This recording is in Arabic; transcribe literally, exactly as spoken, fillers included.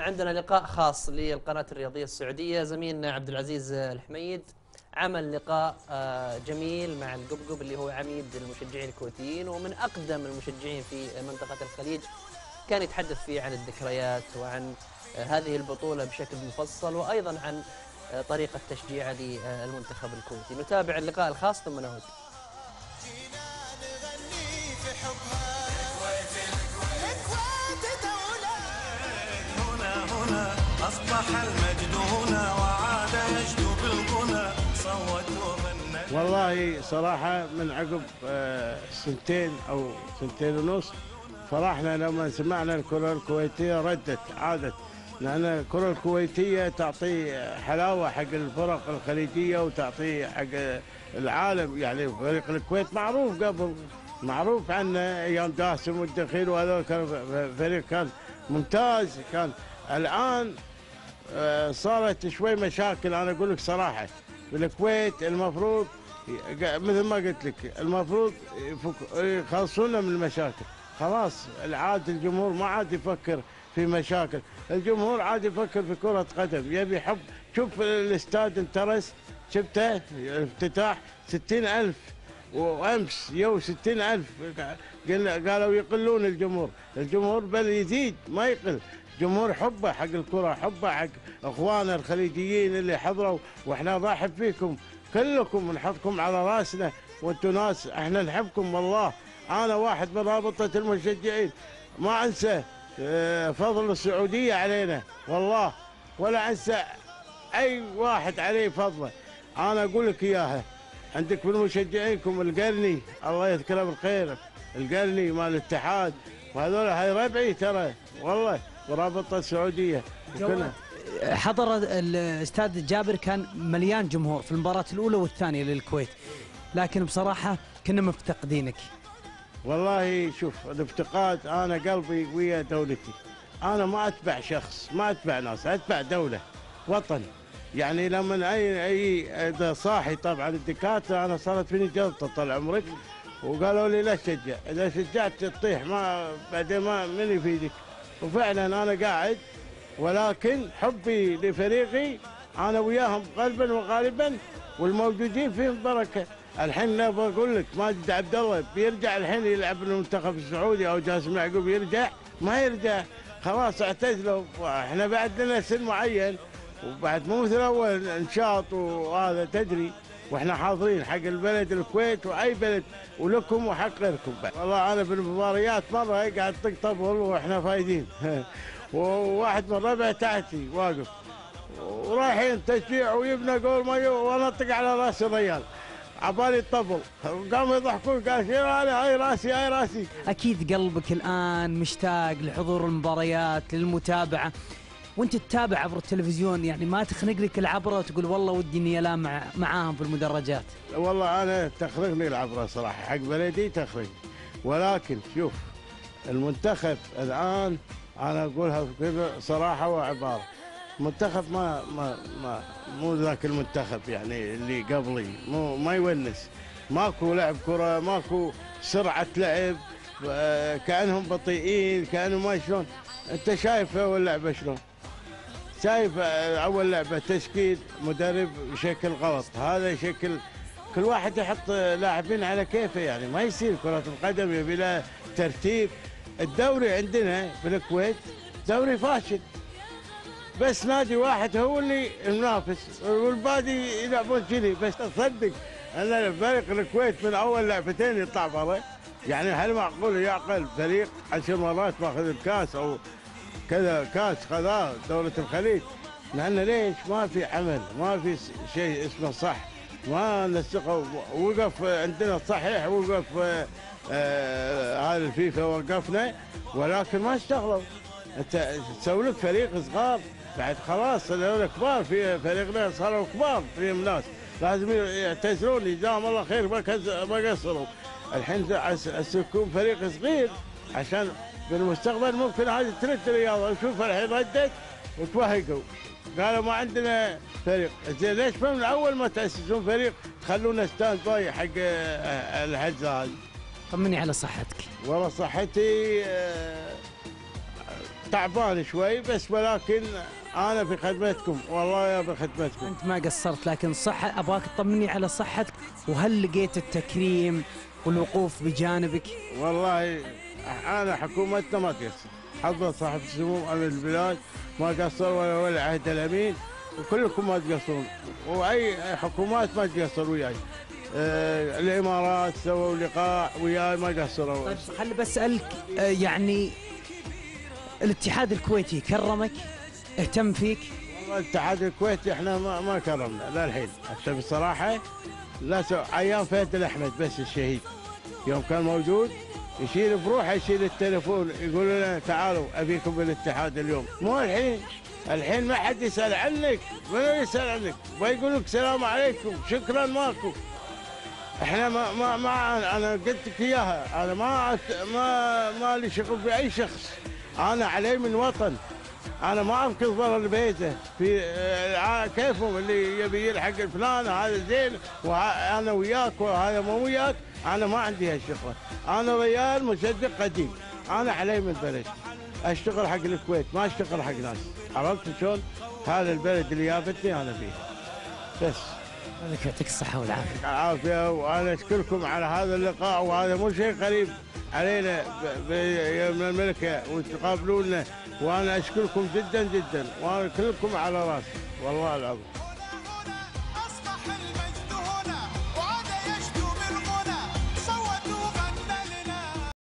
عندنا لقاء خاص للقناة الرياضية السعودية. زميلنا عبد العزيز الحميد عمل لقاء جميل مع القبقب اللي هو عميد المشجعين الكويتيين ومن أقدم المشجعين في منطقة الخليج. كان يتحدث فيه عن الذكريات وعن هذه البطولة بشكل مفصل وأيضا عن طريقة تشجيع للمنتخب الكويتي. نتابع اللقاء الخاص ثم نعود. أصبح المجد هنا وعاد يجدو بالغنى صوت وغنى. والله صراحة من عقب سنتين أو سنتين ونص فرحنا لما سمعنا الكرة الكويتية ردت عادت، لأن الكرة الكويتية تعطي حلاوة حق الفرق الخليجية وتعطي حق العالم. يعني فريق الكويت معروف قبل، معروف عنه أيام داسم والدخيل وهذول كان فريق كان ممتاز. كان الآن صارت شوي مشاكل. أنا أقول لك صراحة بالكويت المفروض مثل ما قلت لك المفروض يخلصونا من المشاكل. خلاص عاد الجمهور ما عاد يفكر في مشاكل، الجمهور عاد يفكر في كرة قدم، يبي يحب. شوف الاستاد انترس شفته الافتتاح ستين ألف وأمس يو ستين ألف قالوا يقلون الجمهور، الجمهور بل يزيد ما يقل. جمهور حبه حق الكرة، حبه حق اخواننا الخليجيين اللي حضروا، واحنا نرحب فيكم كلكم ونحطكم على راسنا وانتم ناس احنا نحبكم والله. انا واحد من رابطة المشجعين ما انسى فضل السعودية علينا والله، ولا انسى اي واحد عليه فضله. انا اقول لك اياها، عندك من مشجعينكم القرني الله يذكره بالخير، القرني مال الاتحاد، وهذول هاي ربعي ترى والله ورابطة السعودية. حضر الاستاد جابر كان مليان جمهور في المباراة الأولى والثانية للكويت، لكن بصراحة كنا مفتقدينك. والله شوف الافتقاد، أنا قلبي ويا دولتي، أنا ما أتبع شخص، ما أتبع ناس، أتبع دولة وطن. يعني لما أي أي صاحي طبعا الدكاترة، أنا صارت فيني جلطة طال عمرك وقالوا لي لا تشجع، إذا شجعت تطيح ما بعدين ما من يفيدك. وفعلا أنا قاعد، ولكن حبي لفريقي أنا وياهم قلبا وغالبا، والموجودين فيهم بركة. الحين لا بقول لك ماجد عبد الله بيرجع الحين يلعب المنتخب السعودي أو جاسم يعقوب يرجع، ما يرجع خلاص اعتزلوا. احنا بعد لنا سن معين وبعد مو مثل أول انشاط وهذا تدري، واحنا حاضرين حق البلد الكويت واي بلد ولكم وحق غيركم. والله انا بالمباريات مره قاعد طق طبل واحنا فايدين وواحد من ربع تحتي واقف ورايحين تشجيع ويبنى جول ما وانا اطق على راس الريال عبالي الطبل، قاموا يضحكون قال شيء هاي راسي هاي راسي. اكيد قلبك الان مشتاق لحضور المباريات للمتابعه، وانت تتابع عبر التلفزيون، يعني ما تخنق لك العبره وتقول والله ودي اني العب مع معاهم في المدرجات؟ والله انا تخنقني العبره صراحه حق بلدي تخنقني، ولكن شوف المنتخب الان انا اقولها صراحه وعباره، منتخب ما ما ما مو ذاك المنتخب يعني اللي قبلي، مو ما يونس، ماكو لعب كره، ماكو سرعه لعب، كانهم بطيئين، كانوا ما شلون. انت شايف اول لعبه شلون؟ شايف اول لعبه تشكيل مدرب بشكل غلط، هذا شكل كل واحد يحط لاعبين على كيفه، يعني ما يصير. كرة القدم يبي لها ترتيب. الدوري عندنا في الكويت دوري فاشل، بس نادي واحد هو اللي منافس والباقي يلعبون كذي. بس تصدق ان فريق الكويت من اول لعبتين يطلع برا؟ يعني هل معقول يعقل فريق عشر مرات ماخذ الكاس او كذا كاس خذاه دولة الخليج؟ لأن ليش ما في عمل، ما في شيء اسمه صح، ما نسقوا. وقف عندنا صحيح، وقف آه هذا الفيفا وقفنا، ولكن ما اشتغلوا. انت تسوي لك فريق صغار بعد خلاص هذول كبار، في فريقنا صاروا كبار فيهم ناس لازم يعتذرون لي جزاهم الله خير ما قصروا. الحين يكون فريق صغير عشان بالمستقبل ممكن هذه ترد الرياضه. نشوف الحين ردت وتوهقوا قالوا ما عندنا فريق. زين ليش من اول ما تاسسون فريق تخلونا ستاند باي حق الحجه هذه؟ طمني على صحتك. والله صحتي تعبان شوي بس، ولكن انا في خدمتكم والله يا بخدمتكم. انت ما قصرت، لكن صحة ابغاك تطمني على صحتك، وهل لقيت التكريم والوقوف بجانبك؟ والله انا حكومتنا ما تقصر، حضرة صاحب السمو امير البلاد ما قصر، ولا ولي عهد الامين، وكلكم ما تقصرون، واي حكومات ما تقصر وياي. آه الامارات سووا لقاء وياي ما قصروا. طيب خلي بسألك، آه يعني الاتحاد الكويتي كرمك؟ اهتم فيك؟ والله الاتحاد الكويتي احنا ما, ما كرمنا للحين، عشان بصراحه لا سو... ايام فهد الاحمد بس الشهيد يوم كان موجود يشيل بروحه، يشيل التليفون يقول لنا تعالوا ابيكم بالاتحاد اليوم، مو الحين. الحين ما حد يسال عنك، من يسال عنك؟ ويقول لك سلام عليكم شكرا ماكو. احنا ما ما, ما انا قلت لك اياها، انا ما ما ما لي شغل باي شخص، انا علي من وطن، انا ما انقذ برا البيته في كيفهم اللي يبي يلحق الفلان هذا زين وانا وياك وهذا مو وياك، انا ما عندي هالشغله، انا ريال مصدق قديم، انا علي من البلد اشتغل حق الكويت ما اشتغل حق ناس، عرفت شلون؟ هذا البلد اللي جابتني انا فيه بس. الله يعطيك الصحة والعافية. العافية، وانا اشكركم على هذا اللقاء، وهذا مو شيء غريب علينا بيوم الملكة وتقابلونا، وانا اشكركم جدا جدا، وانا كلكم على راسي والله العظيم.